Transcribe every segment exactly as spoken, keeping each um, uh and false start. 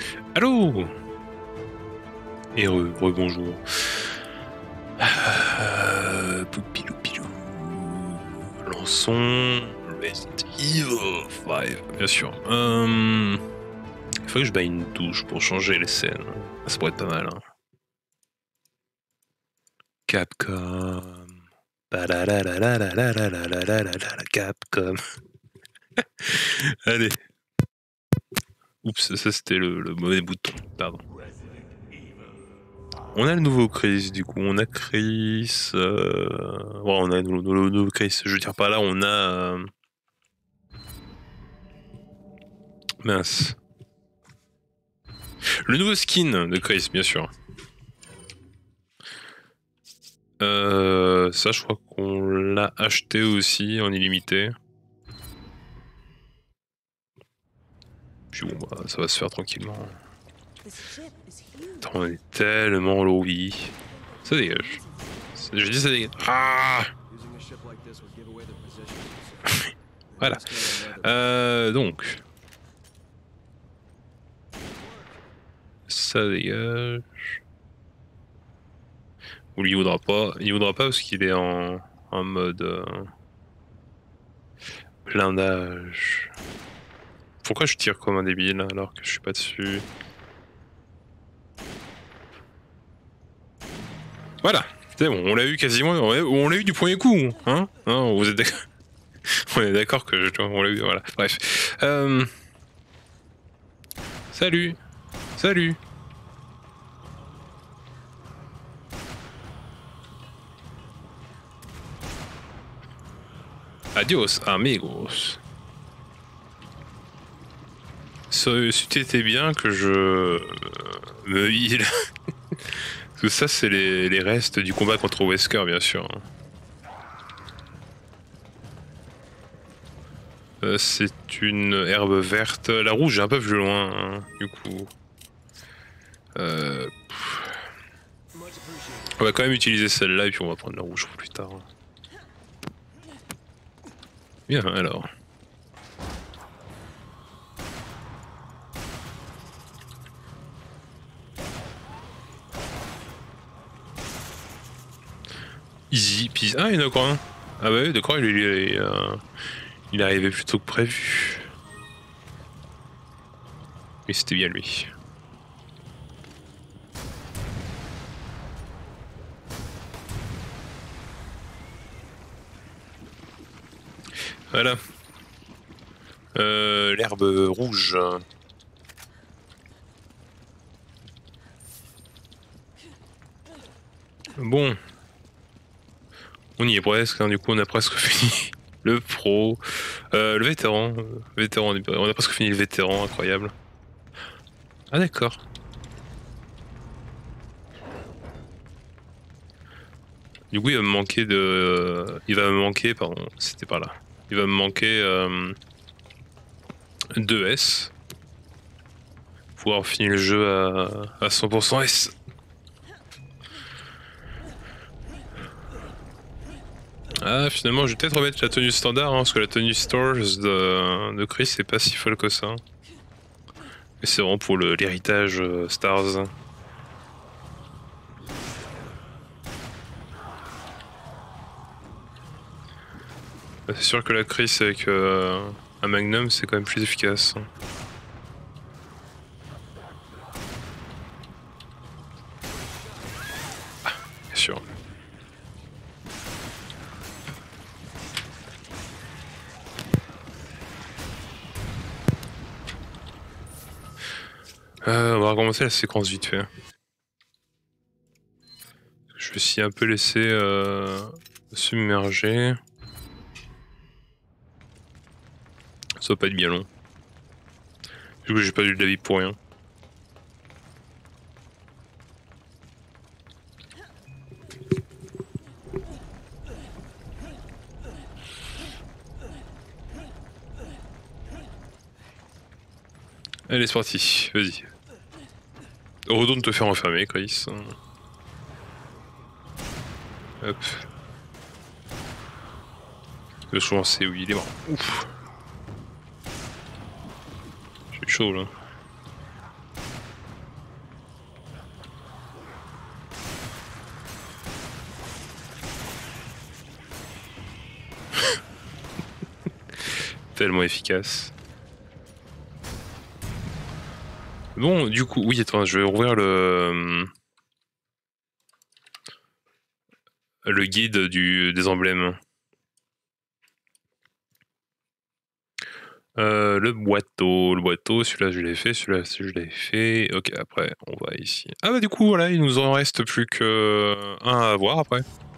Allô. Et re, rebonjour. Euh, poupilou pilou. Lançons Resident Evil cinq, bien sûr. Euh, il faut que je baille une touche pour changer les scènes. Ça pourrait être pas mal. Hein. Capcom. Capcom. Allez. Oups, ça c'était le, le mauvais bouton. Pardon. On a le nouveau Chris, du coup, on a Chris. Euh... Ouais, on a le, le, le nouveau Chris. Je veux dire par là, on a. Euh... Mince. Le nouveau skin de Chris, bien sûr. Euh, ça, je crois qu'on l'a acheté aussi en illimité. Puis bon, bah, ça va se faire tranquillement. Attends, on est tellement low. Ça dégage. Je dis ça dégage. Ah. Voilà. Euh, donc. Ça dégage. Ou lui il voudra pas. Il voudra pas parce qu'il est en, en mode euh, blindage. Pourquoi je tire comme un débile alors que je suis pas dessus? Voilà, c'est bon, on l'a eu quasiment, on l'a eu du premier coup, hein, hein, vous êtes d'accord? On est d'accord que je, on l'a eu, voilà. Bref. Euh... Salut, salut. Adios, amigos. Si tu étais bien que je me heal. Tout ça, c'est les, les restes du combat contre Wesker, bien sûr. Euh, c'est une herbe verte. La rouge, j'ai un peu vu loin, hein, du coup. Euh... On va quand même utiliser celle-là et puis on va prendre la rouge pour plus tard. Bien, alors. Easy peasy. Ah, il y en a encore un. Ah bah oui, d'accord, il, il, il, euh, il est arrivé plus tôt que prévu. Mais c'était bien lui. Voilà. Euh, l'herbe rouge. Bon. On y est presque, hein, du coup on a presque fini. Le pro. Euh, le vétéran. vétéran. On a presque fini le vétéran, incroyable. Ah d'accord. Du coup il va me manquer de... Il va me manquer, pardon, c'était par là. Il va me manquer euh, deux S. Pouvoir finir le jeu à, à cent pour cent S. Ah finalement je vais peut-être remettre la tenue standard, hein, parce que la tenue Stars de, de Chris c'est pas si folle que ça. Mais c'est vraiment pour l'héritage euh, Stars. C'est sûr que la Chris avec euh, un Magnum c'est quand même plus efficace. Ah, bien sûr. Euh, on va recommencer la séquence vite fait. Je me suis un peu laissé euh, submerger. Ça va pas être bien long. Du coup j'ai pas eu de la vie pour rien. Allez c'est parti, vas-y. Retourne te faire enfermer Chris. Hop. Le choix c'est oui il est mort. Ouf. J'ai chaud là. tellement efficace. Bon, du coup, oui, attends, je vais ouvrir le le guide du des emblèmes. Euh, le boiteau, le boiteau, celui-là je l'ai fait, celui-là je l'ai fait. Ok, après on va ici. Ah bah du coup voilà, il nous en reste plus que un à avoir après.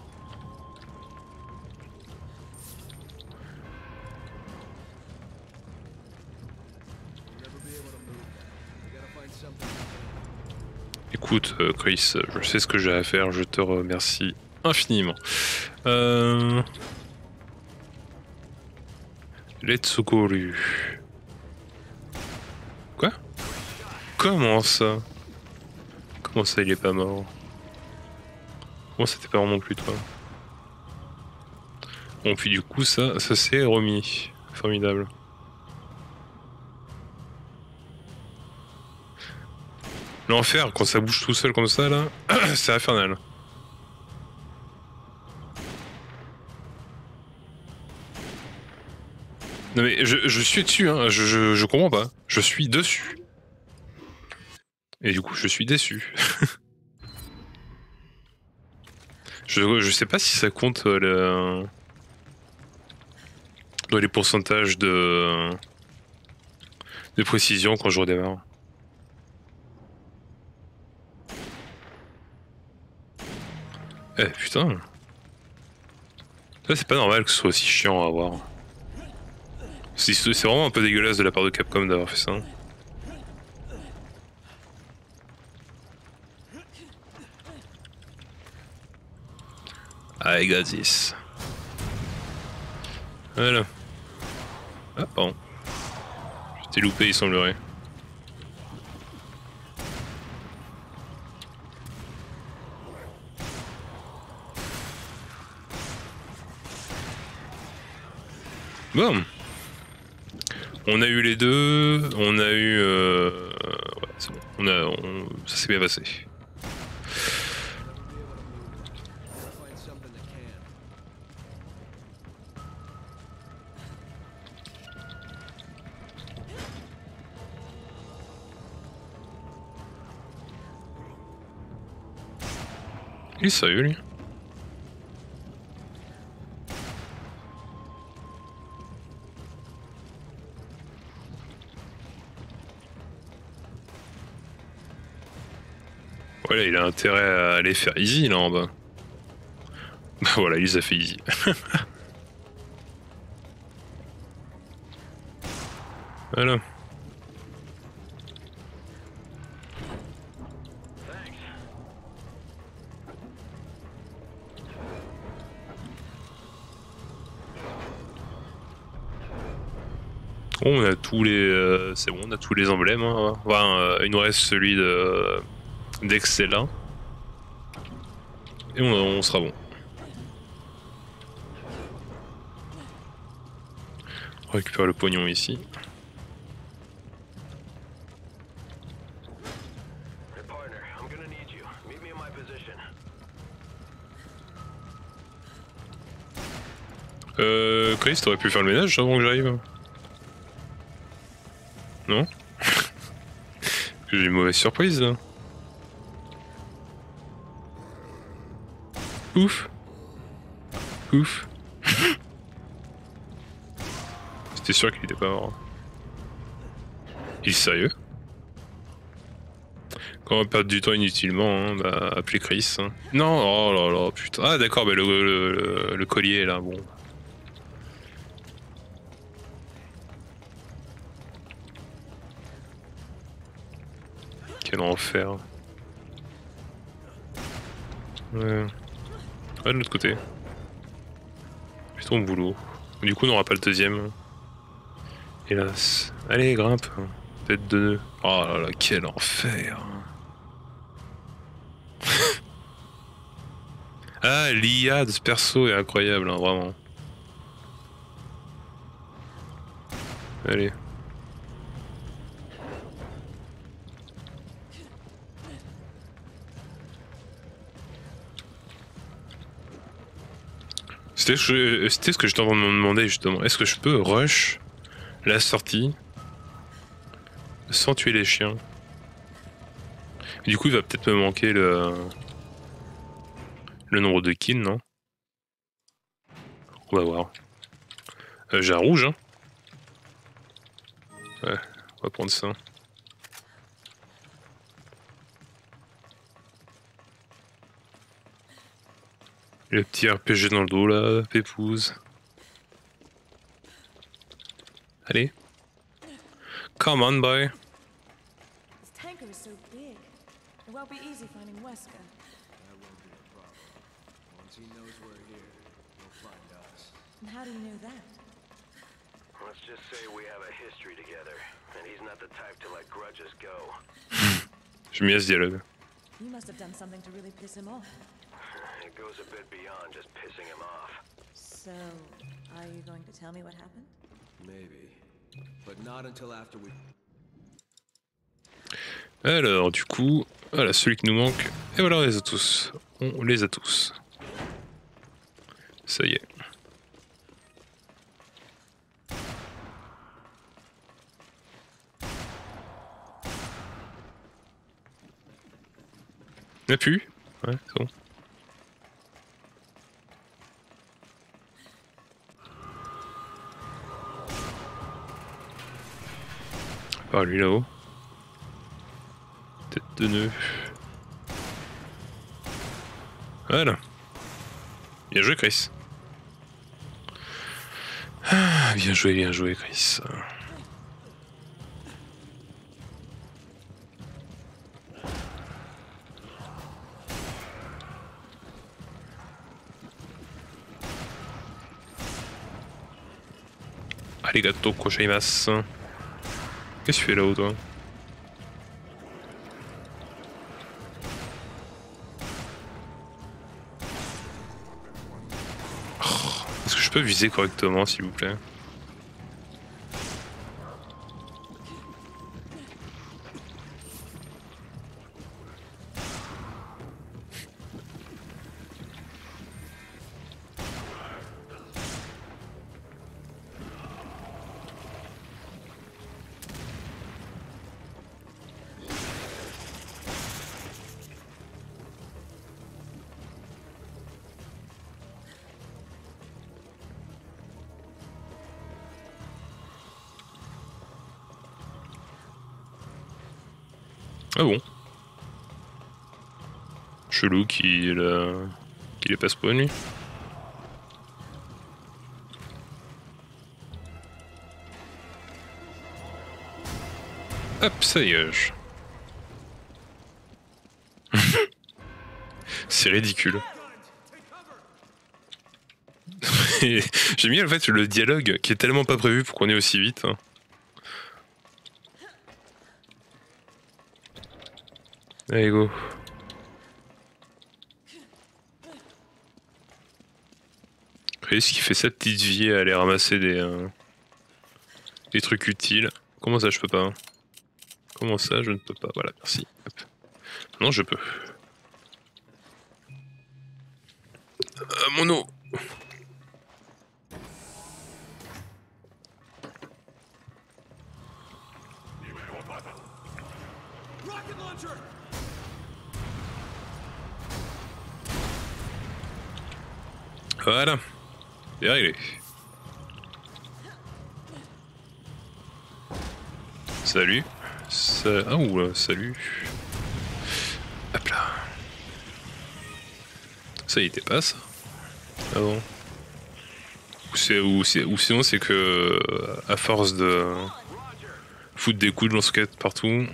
Écoute, euh, Chris, je sais ce que j'ai à faire, je te remercie infiniment. Euh... Let's go. Quoi? Comment ça? Comment ça il est pas mort? Comment ça t'es pas mort non plus toi? Bon puis du coup ça, ça s'est remis. Formidable. L'enfer quand ça bouge tout seul comme ça là, c'est infernal. Non mais je, je suis dessus, hein. je, je, je comprends pas. Je suis dessus. Et du coup je suis déçu. je, je sais pas si ça compte euh, le... dans les pourcentages de... de précision quand je redémarre. Eh putain. Ça c'est pas normal que ce soit aussi chiant à avoir. C'est vraiment un peu dégueulasse de la part de Capcom d'avoir fait ça. I got this. Voilà. Ah pardon. J'étais loupé il semblerait. Bon. On a eu les deux, on a eu... Euh... Ouais, c'est bon. On a, on... Ça s'est bien passé. Il est sérieux lui? Ouais, là, il a intérêt à aller faire easy là en bas. Bah voilà, il les a fait easy. Voilà. Bon, on a tous les... Euh, c'est bon, on a tous les emblèmes. Hein. Enfin, euh, il nous reste celui de d'Excella. Et on, on sera bon. On récupère le pognon ici. Euh... Chris, t'aurais pu faire le ménage avant que j'arrive? Non? J'ai une mauvaise surprise là. Ouf. Ouf. C'était sûr qu'il était pas mort. Il est sérieux? Quand on va perdre du temps inutilement, hein, bah appeler Chris. Hein. Non, oh là là, putain. Ah d'accord, bah le, le, le, le collier là, bon. Quel enfer. Ouais. Ah, de l'autre côté. Fais ton boulot. Du coup, on n'aura pas le deuxième. Hélas. Allez, grimpe. Tête de nœud. Oh là là, quel enfer. Ah, l'I A de ce perso est incroyable, hein, vraiment. Allez. C'était ce que j'étais en train de me demander justement. Est-ce que je peux rush la sortie sans tuer les chiens. Et du coup, il va peut-être me manquer le le nombre de kills, non? On va voir. Euh, J'ai un rouge, hein. Ouais, on va prendre ça. Le petit R P G dans le dos là, pépouze. Allez. Come on, boy. This tanker is so big. It won't be easy finding Wesker. That won't be a problem. Once he knows we're here, he'll find us. And how do you know that? Let's just say we have a history together, and he's not the type to let grudges go. Je mis à ce dialogue. You must have done something to really piss him off. It goes a bit beyond just pissing him off. So, are you going to tell me what happened? Maybe. But not until after we... Alors, du coup, voilà, celui qui nous manque. Et voilà, on les a tous. On les a tous. Ça y est. Il n'y a plus? Ouais, c'est bon. Ah, lui là-haut. Tête de nœud. Voilà. Bien joué, Chris. Ah, bien joué, bien joué, Chris. Arigato gozaimasu. Qu'est-ce que tu fais là-haut, toi? Oh, est-ce que je peux viser correctement, s'il vous plaît? Ah bon? Chelou qu'il euh, qu'il est pas spawn lui. Hop, ça y est. C'est ridicule. J'ai mis en fait le dialogue qui est tellement pas prévu pour qu'on ait aussi vite. Allez go. Chris qui fait sa petite vie à aller ramasser des, euh, des trucs utiles. Comment ça je peux pas? Comment ça je ne peux pas? Voilà, merci. Hop. Non je peux. Euh, mon eau. Voilà. C'est réglé. Salut. Sa... Ah ouh, salut. Hop là. Ça y était pas ça. Ah bon. Ou, c'est, ou, c'est, ou sinon c'est que à force de foutre des coups de lance-roquettes partout,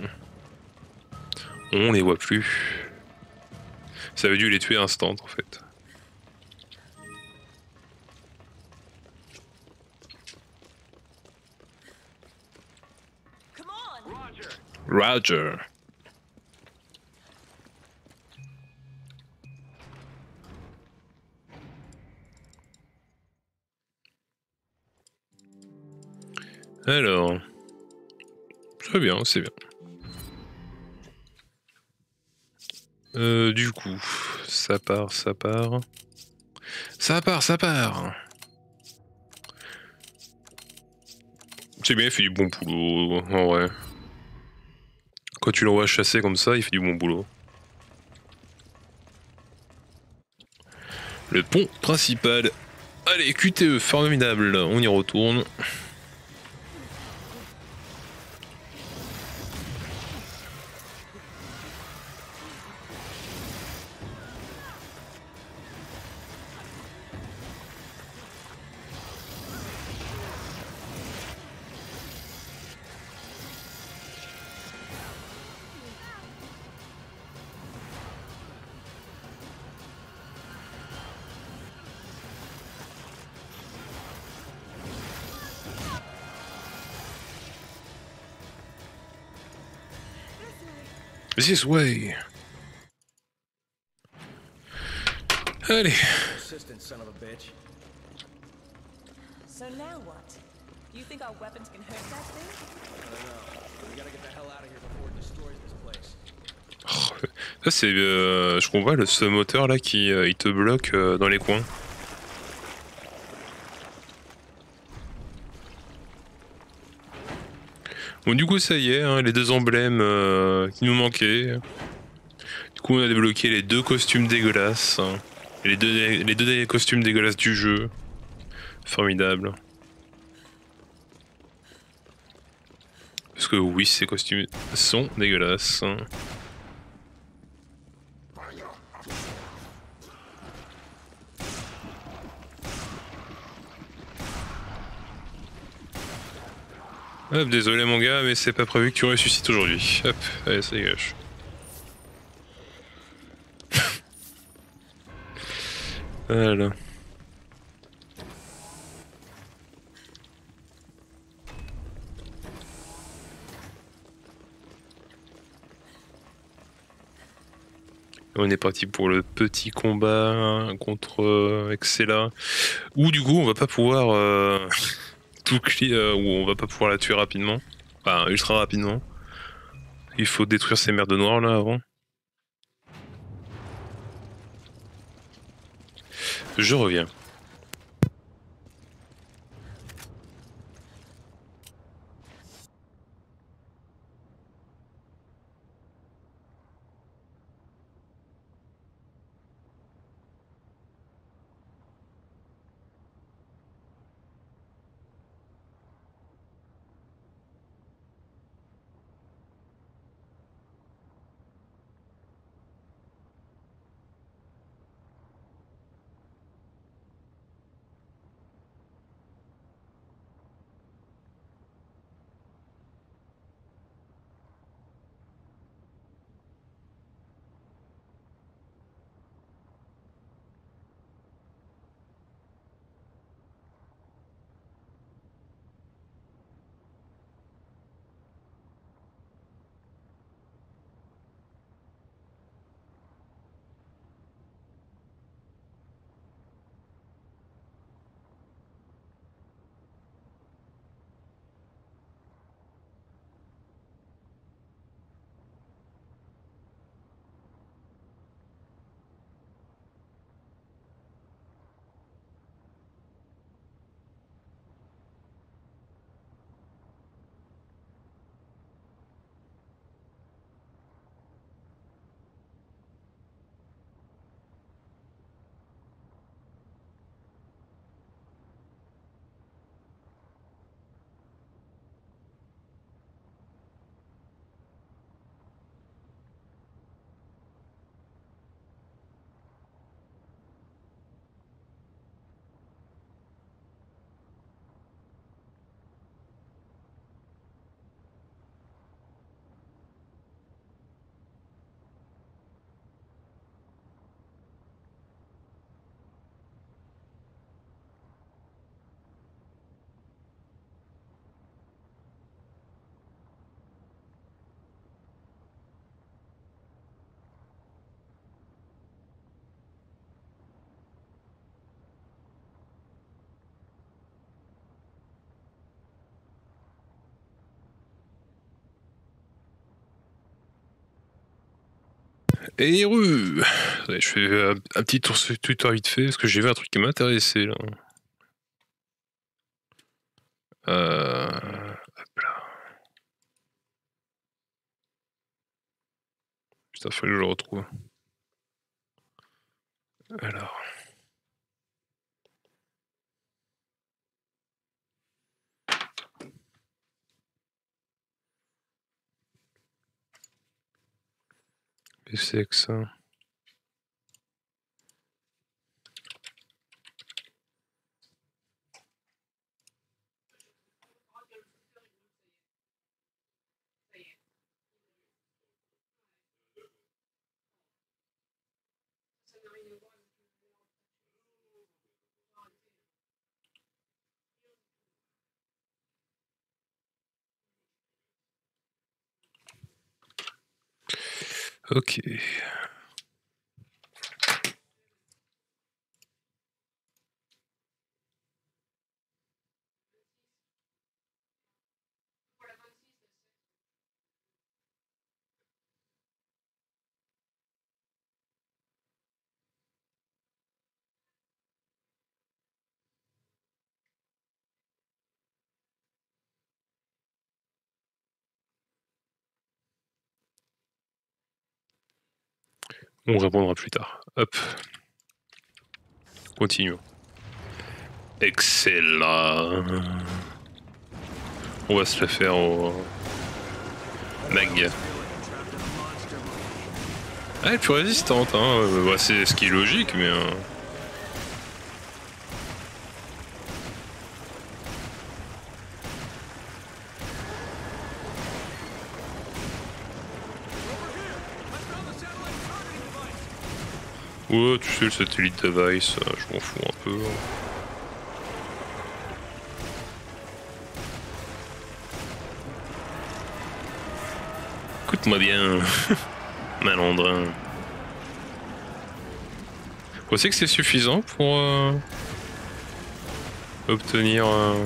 on les voit plus. Ça avait dû les tuer instant en fait. Roger. Alors, très bien, c'est bien. Euh, du coup, ça part, ça part. Ça part, ça part. C'est bien, il fait du bon boulot, en vrai. Quand tu l'envoies chasser comme ça, il fait du bon boulot. Le pont principal. Allez, Q T E, formidable, on y retourne. This way. Allez. Assistant, son of a bitch. So now what? You think our weapons can hurt that thing? I don't know. We gotta get the hell out of here before it destroys this place. Oh, ça c'est, euh, je comprends le ce moteur là qui euh, il te bloque euh, dans les coins. Bon du coup ça y est, hein, les deux emblèmes euh, qui nous manquaient. Du coup on a débloqué les deux costumes dégueulasses, hein. les deux les deux derniers costumes dégueulasses du jeu. Formidable. Parce que oui, ces costumes sont dégueulasses. Hop, désolé mon gars, mais c'est pas prévu que tu ressuscites aujourd'hui. Hop, allez, ça dégage. Voilà. On est parti pour le petit combat contre euh, Excella. Où du coup on va pas pouvoir euh, tout clear, euh, où on va pas pouvoir la tuer rapidement. Enfin ultra rapidement. Il faut détruire ces merdes noires là avant. Je reviens. Et re Je fais un, un petit tour sur Twitter vite fait parce que j'ai vu un truc qui m'intéressait là. Euh... Putain, faut que je le retrouve. Alors. Qu'est-ce que c'est que ça? Ok. On répondra plus tard. Hop. Continuons. Excellent. On va se la faire au mag. Ah, elle est plus résistante, hein. Euh, bah, c'est ce qui est logique, mais. Euh... Ouais, tu sais, le satellite device, euh, je m'en fous un peu. Écoute-moi bien, malandrin. Vous pensez que c'est suffisant pour euh, obtenir euh,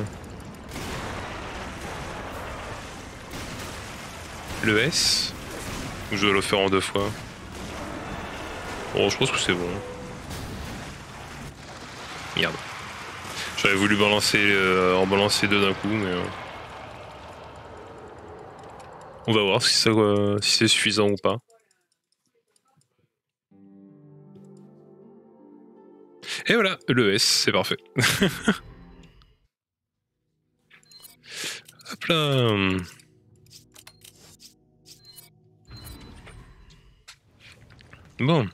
le S? Ou je dois le faire en deux fois? Bon, je pense que c'est bon. Merde. J'aurais voulu balancer, euh, en balancer deux d'un coup, mais... Euh... On va voir si, ça, euh, si c'est suffisant ou pas. Et voilà, le S, c'est parfait. Hop là. Bon.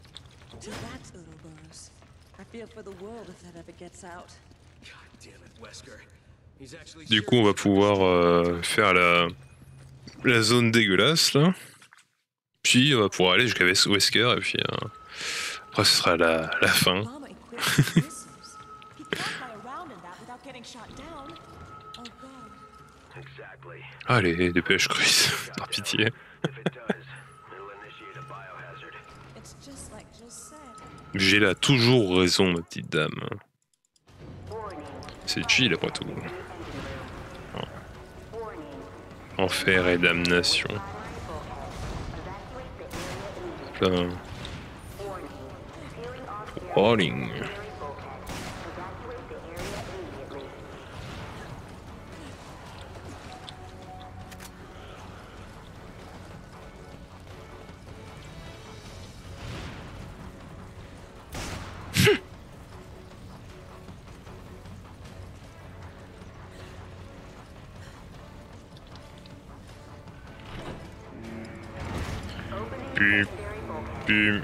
Du coup, on va pouvoir euh, faire la, la zone dégueulasse, là. Puis, on va pouvoir aller jusqu'à Wesker, et puis euh, après, ce sera la, la fin. Allez, dépêche, Chris, par pitié. J'ai là toujours raison, ma petite dame. C'est chill après tout. Enfer et damnation. Plein. Rolling. Bum, bum.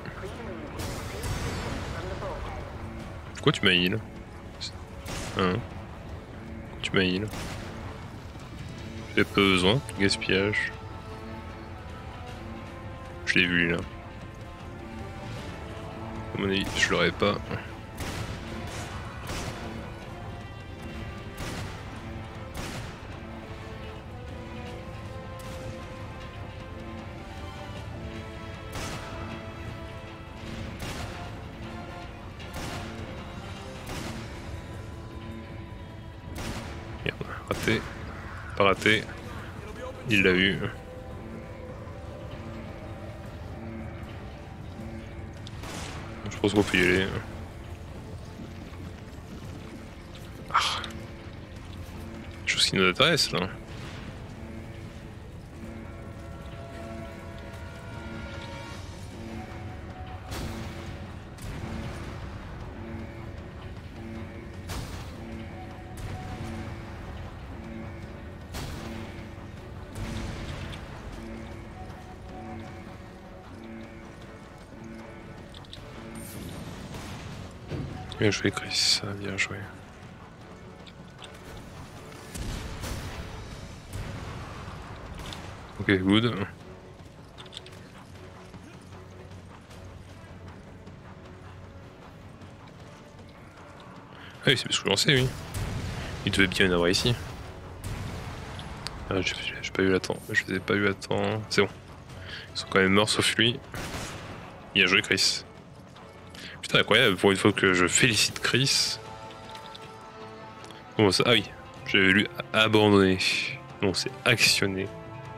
Pourquoi tu m'as heal? Hein? Pourquoi tu m'as heal? J'ai pas besoin, gaspillage. Je l'ai vu là. À mon avis, je l'aurais pas. Merde, raté. Pas raté. Il l'a eu. Je pense qu'on peut y aller. Ah. Chose qui nous intéresse là. Bien joué Chris, bien joué. Ok, good. Ah oui, c'est parce que j'en sais, oui. Il devait bien y en avoir ici. Ah, j'ai pas eu l'attendre, je les ai pas eu à temps. C'est bon. Ils sont quand même morts sauf lui. Bien joué Chris. Putain, incroyable, pour une fois que je félicite Chris. Bon, ça, ah oui, j'avais lu abandonner. Non, c'est actionner.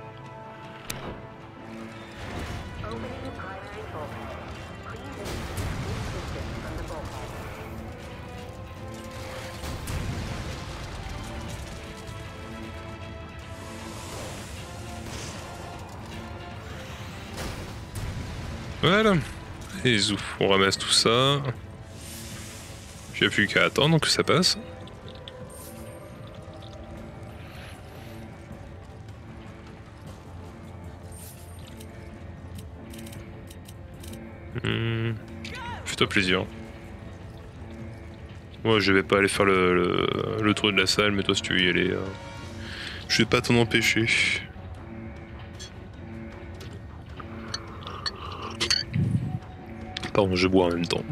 Voilà. Et zouf, on ramasse tout ça. J'ai plus qu'à attendre que ça passe. Hmm. Fais-toi plaisir. Moi je vais pas aller faire le, le, le tour de la salle, mais toi si tu veux y aller, euh, je vais pas t'en empêcher. Pardon, je bois en même temps.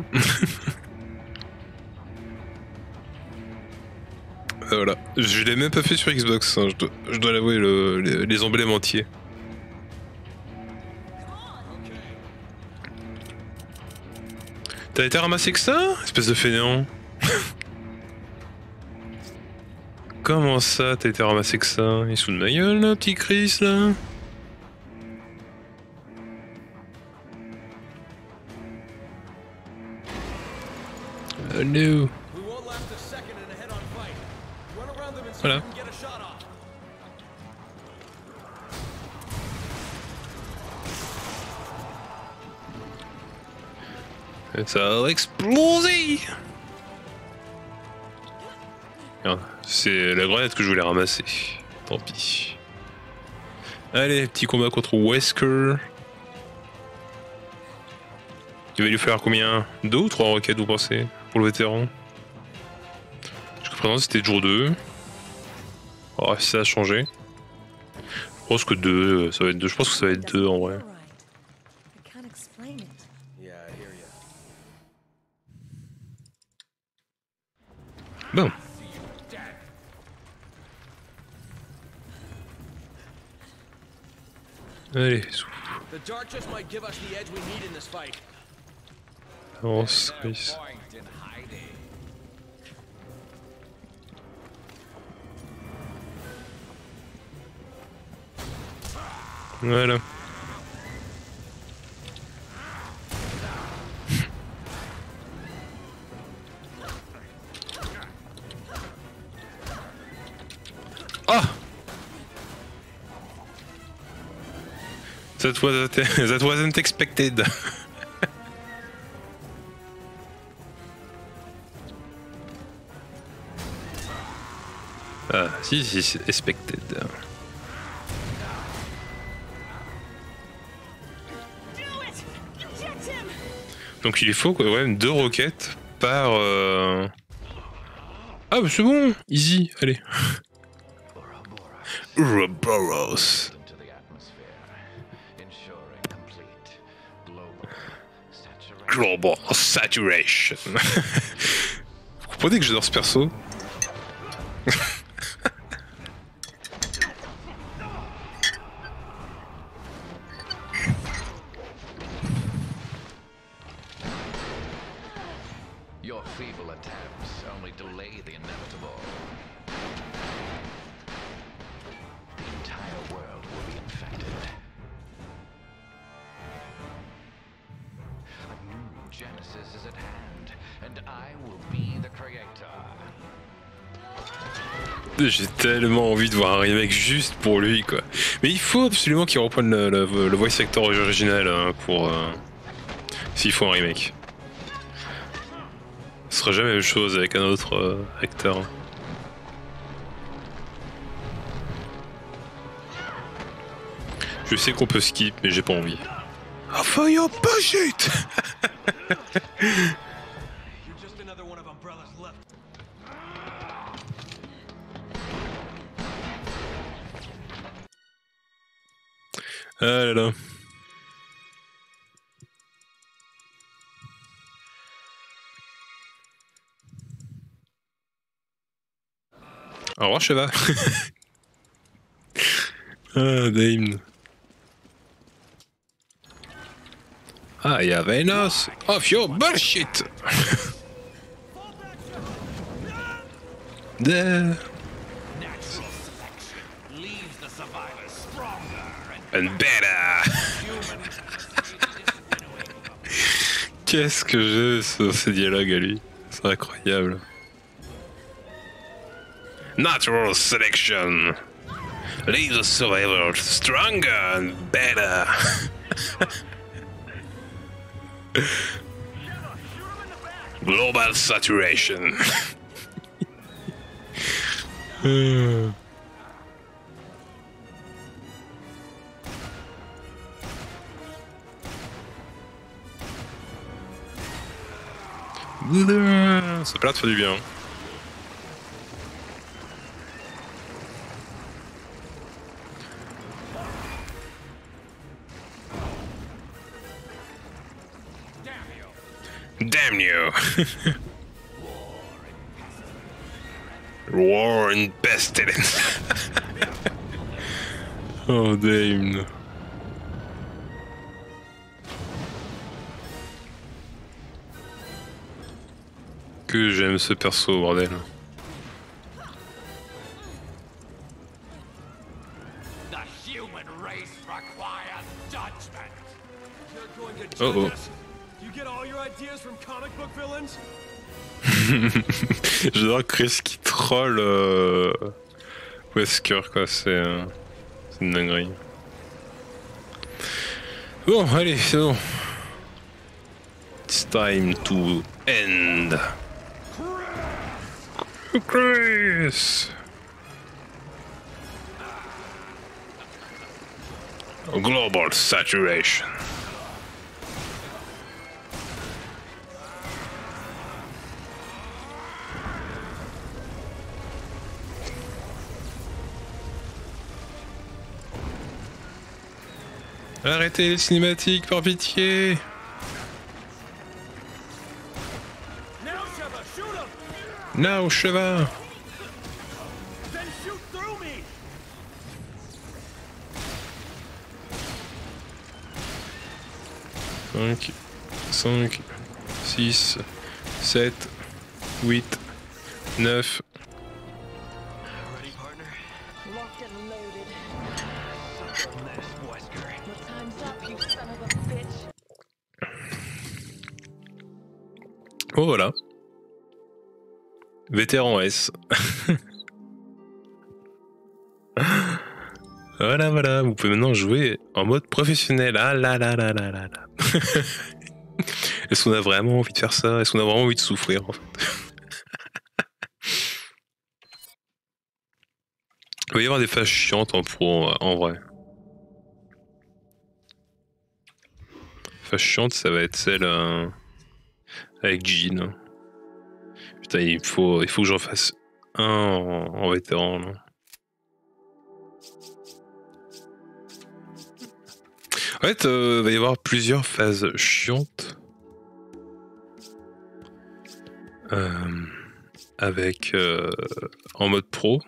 Voilà, je l'ai même pas fait sur Xbox, hein. je dois, je dois l'avouer, le, les, les emblèmes entiers. T'as été ramassé que ça, espèce de fainéant? Comment ça, t'as été ramassé que ça? Il est sous de ma gueule, là, petit Chris, là? Oh no. Voilà. Ça a explosé. C'est la grenade que je voulais ramasser. Tant pis. Allez, petit combat contre Wesker. Il va lui faire combien? Deux ou trois roquettes, vous pensez, pour le vétéran? Jusqu'à présent, c'était jour deux. Oh, si ça a changé. Je pense que deux, ça va être deux. Je pense que ça va être deux en vrai. Bon. Allez, souffle. Avance, Chris. Voilà. Ah! That was that wasn't expected. Ah, si, si, c'est expected. Donc il faut quand même deux roquettes par... Euh... Ah bah c'est bon, easy, allez. Ouroboros. Global saturation. Vous comprenez que j'adore ce perso? Your feeble attempts only delay the inevitable. The entire world will be infected. A new Genesis is at hand, and I will be the creator. J'ai tellement envie de voir un remake juste pour lui, quoi. Mais il faut absolument qu'il reprenne le, le, le voice actor original hein, pour... Euh, s'il faut un remake. Ce sera jamais la même chose avec un autre euh, acteur. Je sais qu'on peut skip, mais j'ai pas envie. Enfin, you push it. Ah là là. Au revoir, cheval. Ah, Dame. I have enough of your bullshit. The... And better. Qu'est-ce que j'ai ce, ce dialogue à lui. C'est incroyable. Natural selection leaves the survivor stronger and better. Global saturation. euh... Ça peut te faire du bien. Damn you! War and pestilence. Oh damn. Que j'aime ce perso, bordel. Oh oh. J'adore Chris qui troll euh... Wesker, quoi, c'est euh... une dinguerie. Bon, allez, c'est bon. It's time to end. Chris! Global saturation. Arrêtez les cinématiques, par pitié! Now, cheval! cinq, cinq, six, sept, huit, neuf. Locked and loaded. Your time's up, you son of a bitch. Oh voilà. Vétéran S. Voilà, voilà, vous pouvez maintenant jouer en mode professionnel. Ah là là là là là là. Est-ce qu'on a vraiment envie de faire ça? Est-ce qu'on a vraiment envie de souffrir en fait? Il va y avoir des phases chiantes en pro, en vrai. Phase chiante, ça va être celle euh, avec Jean. Putain, il faut, il faut que j'en fasse un en, en vétéran. Là. En fait, il euh, va y avoir plusieurs phases chiantes. Euh, avec euh, en mode pro.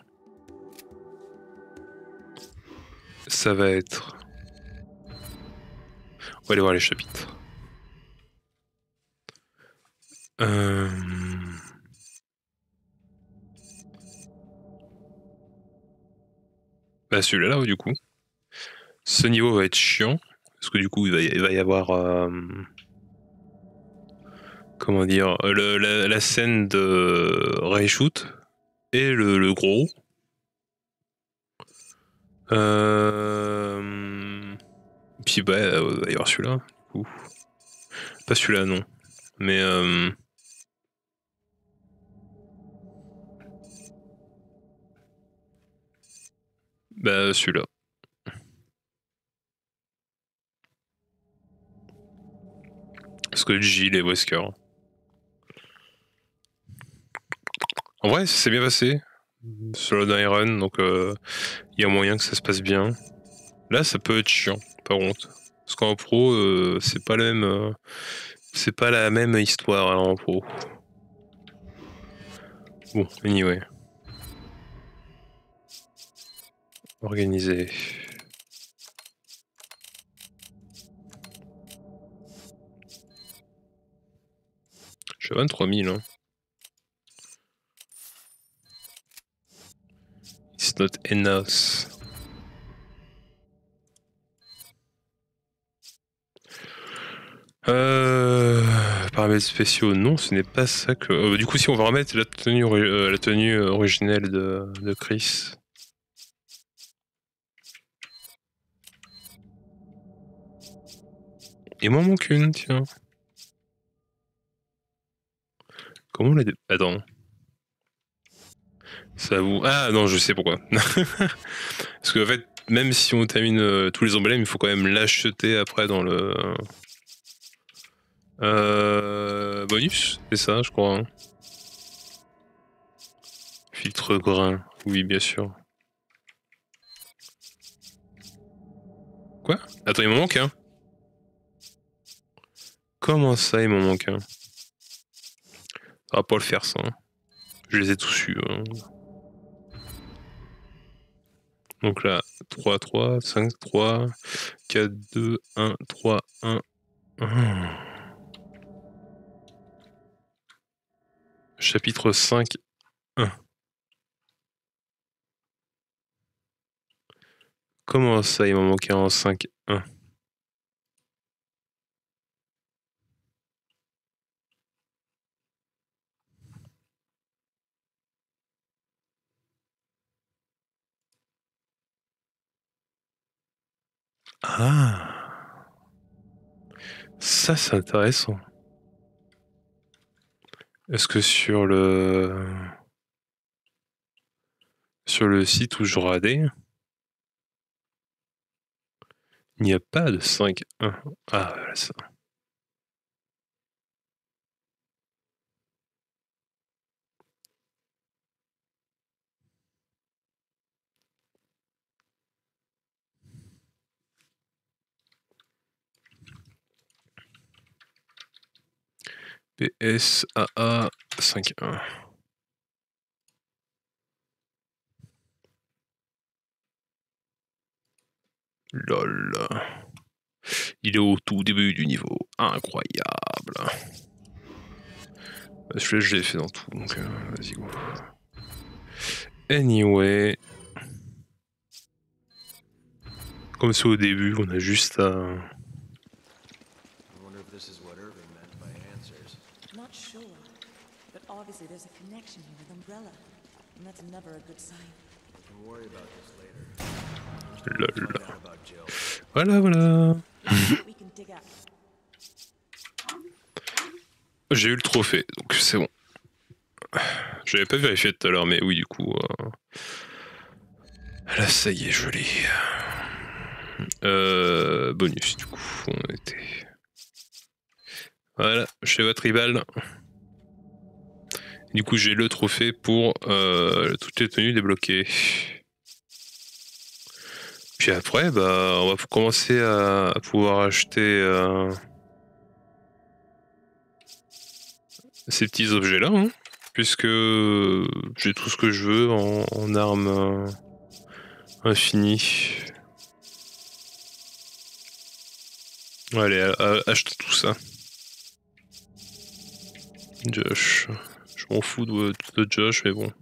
Ça va être... On va aller voir les chapitres. Euh... Bah celui-là, là, du coup. Ce niveau va être chiant. Parce que du coup, il va y, il va y avoir... Euh... Comment dire le, la, la scène de Reshoot et le, le gros. Euh... Puis bah, il va y avoir celui-là. Du coup. Pas celui-là, non. Mais... Euh... Bah celui-là. Parce que Gilles et Wesker. En vrai, c'est bien passé. Sur le dernier run, donc il euh, y a moyen que ça se passe bien. Là, ça peut être chiant. par contre. Parce qu'en pro, euh, c'est pas la même, euh, c'est pas la même histoire alors, en pro. Bon, anyway. Organisé. Je suis à vingt-trois mille. Hein. It's not enough. Euh, paramètres spéciaux, non, ce n'est pas ça que. Euh, du coup, si on va remettre la tenue, euh, la tenue originelle de, de Chris. Il m'en manque une, tiens. Comment on l'a. Attends. Ça vous. Ah non, je sais pourquoi. Parce qu'en fait, même si on termine euh, tous les emblèmes, il faut quand même l'acheter après dans le. Euh, bonus, c'est ça, je crois. Hein. Filtre grain, oui, bien sûr. Quoi? Attends, il m'en manque un. Comment ça, il m'en manque un? On va pas le faire, ça. Hein. Je les ai tous eus. Hein. Donc là, trois, trois, cinq, trois, quatre, deux, un, trois, un. un. Chapitre cinq, un. Comment ça, il m'en manquait en cinq, un? Ah, ça c'est intéressant. Est-ce que sur le sur le site où je radais, il n'y a pas de cinq un? Ah, voilà ça. P S A A cinq un. Lol. Il est au tout début du niveau. Incroyable. Celui-là, je l'ai fait dans tout, donc euh, vas-y, go. Anyway. Comme c'est au début, on a juste à... I wonder if this is what Irving meant by answers. Not sure, but obviously there's a connection here with Umbrella, and that's never a good sign. We can worry about this later. Lol. Find out about Jill. Voilà, voilà. We can dig up. J'ai eu le trophée, donc c'est bon. J'avais pas vérifié tout à l'heure, mais oui, du coup... Euh... Là, ça y est, je l'ai. Euh, bonus, du coup, on était... Voilà, chez votre rival. Du coup, j'ai le trophée pour euh, toutes les tenues débloquées. Puis après, bah, on va commencer à, à pouvoir acheter euh, ces petits objets-là, hein, puisque j'ai tout ce que je veux en, en armes euh, infinies. Allez, à, à, achetez tout ça. Josh. Je m'en fous de, de Josh, mais bon.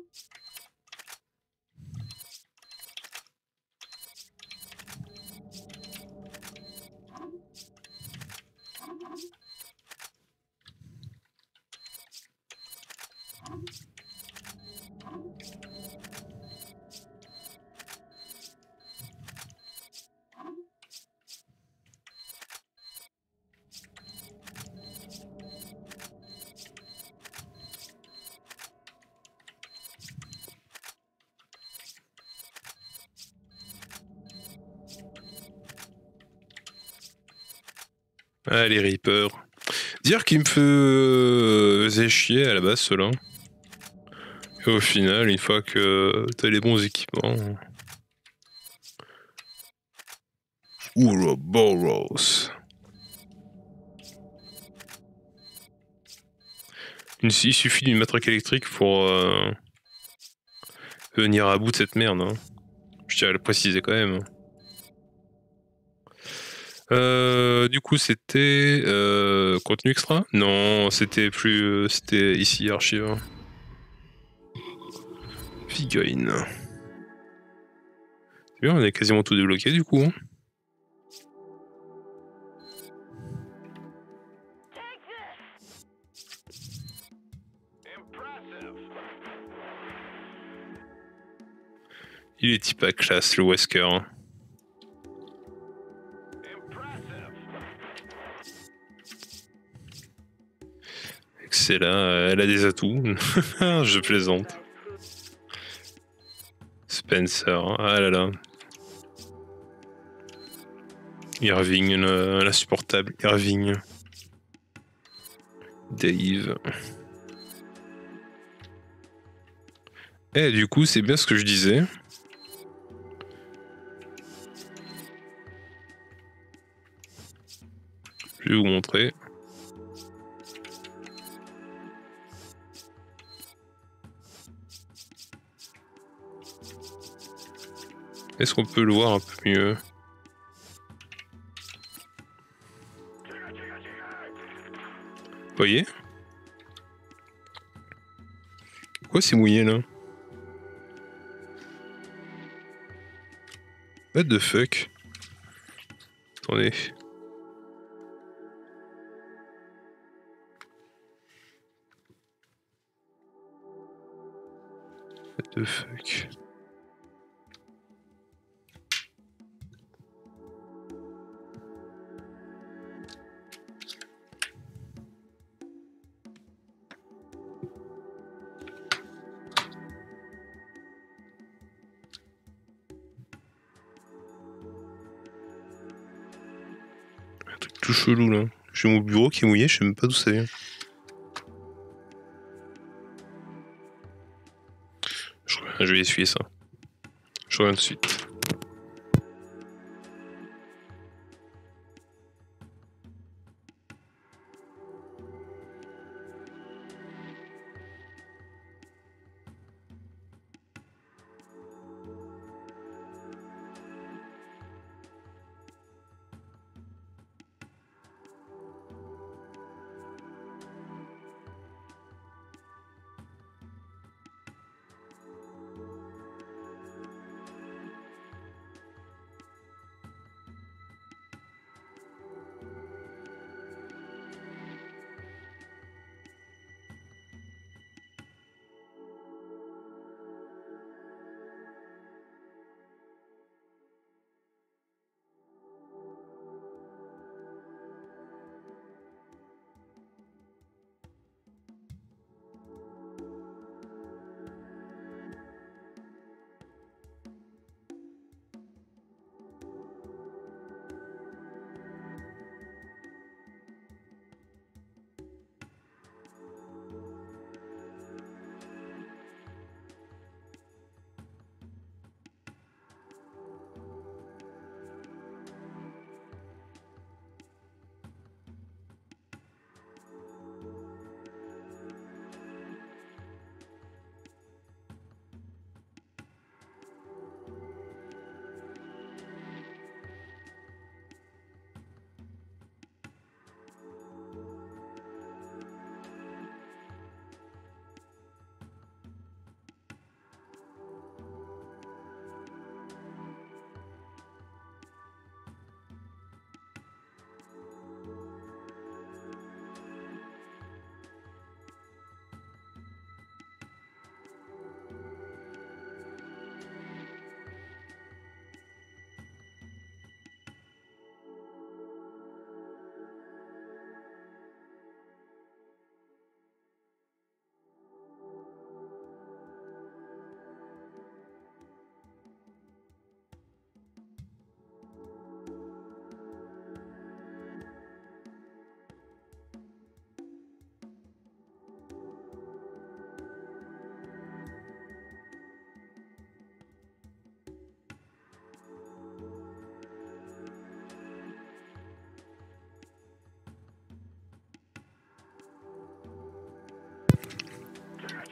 Ah, les Reapers. Dire qu'il me faisait chier à la base, ceux-là. Et au final, une fois que t'as les bons équipements... Ouroboros. Il suffit d'une matraque électrique pour euh, venir à bout de cette merde. Hein. Je tiens à le préciser quand même. Euh, du coup, c'était euh, contenu extra? Non, c'était plus, euh, c'était ici archive. Figurine. C'est bien, on a quasiment tout débloqué du coup. Hein. Il est type à classe, le Wesker. Hein. Excellent, elle a des atouts. Je plaisante. Spencer, ah là là. Irving, l'insupportable Irving. Dave. Eh, du coup, c'est bien ce que je disais. Je vais vous montrer. Est-ce qu'on peut le voir un peu mieux? Vous voyez? Pourquoi c'est mouillé là? What the fuck? Attendez. What the fuck? Un truc tout chelou là. J'ai mon bureau qui est mouillé, je sais même pas d'où ça vient. Je, je vais essuyer ça. Je reviens tout de suite.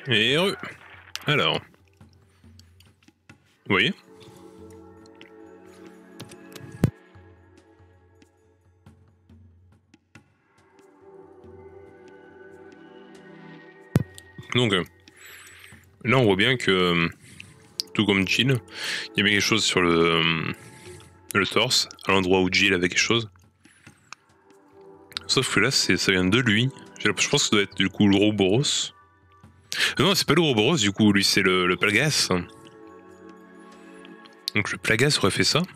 Et heureux. Alors. Vous voyez? Donc, euh, là on voit bien que, euh, tout comme Jill, il y avait quelque chose sur le, euh, le torse, à l'endroit où Jill avait quelque chose. Sauf que là, c'est, ça vient de lui. Je pense que ça doit être du coup l'Ouroboros. Euh, non, c'est pas l'Ouroboros, du coup, lui c'est le, le Plagas. Donc le Plagas aurait fait ça.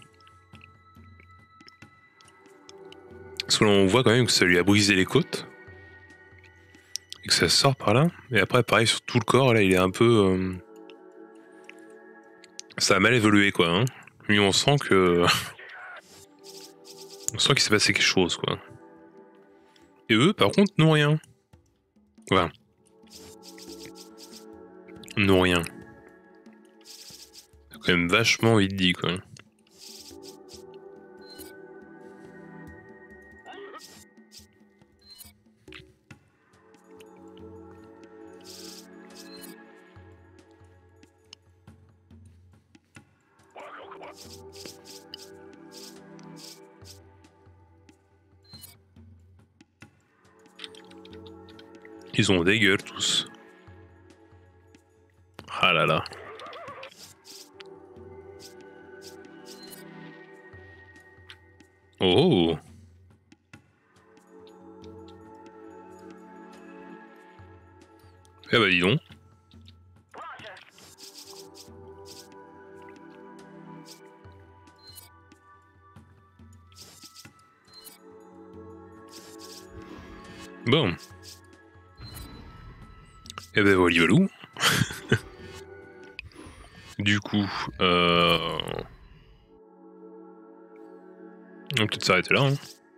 Parce que là, on voit quand même que ça lui a brisé les côtes. Et que ça sort par là. Et après, pareil, sur tout le corps, là, il est un peu... Euh... Ça a mal évolué, quoi. Hein. Lui, on sent que... on sent qu'il s'est passé quelque chose, quoi. Et eux, par contre, n'ont rien. Voilà. N'ont rien. C'est quand même vachement vite dit, quoi. Ils ont des gueules tous. Ah là là. Oh. Eh bah dis donc. Bon. Eh ben voilà, valou. Du coup, euh... on va peut-être s'arrêter là. Hein.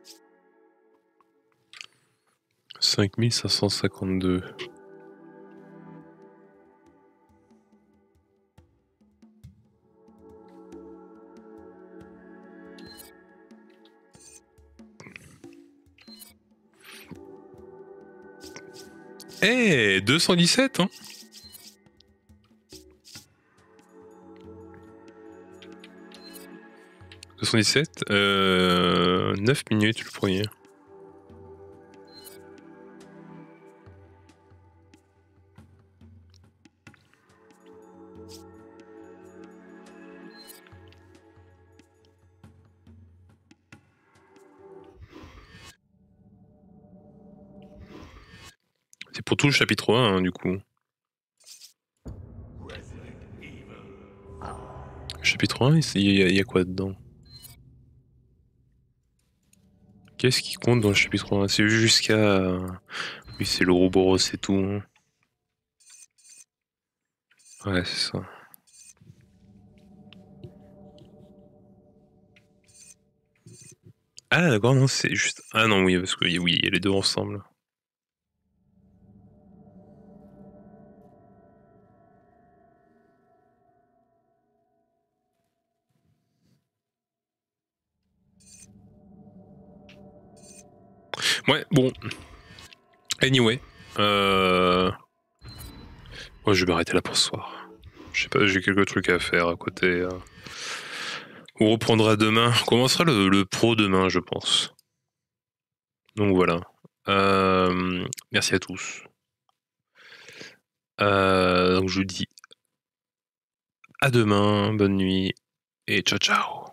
cinq mille cinq cent cinquante-deux. Eh, deux cent dix-sept, hein. deux cent dix-sept, euh, neuf minutes le premier. C'est pour tout le chapitre un, hein, du coup. Chapitre un, il y, a, il y a quoi dedans? Qu'est-ce qui compte dans le chapitre un? C'est jusqu'à... Oui, c'est l'Ouroboros et tout. Hein. Ouais, c'est ça. Ah d'accord, non, c'est juste... Ah non, oui, parce que oui, il y a les deux ensemble. Ouais, bon. Anyway. Euh... Moi, je vais m'arrêter là pour ce soir. Je sais pas, j'ai quelques trucs à faire à côté. Euh... On reprendra demain. On commencera le, le pro demain, je pense. Donc voilà. Euh... Merci à tous. Euh... Donc je vous dis à demain, bonne nuit et ciao ciao.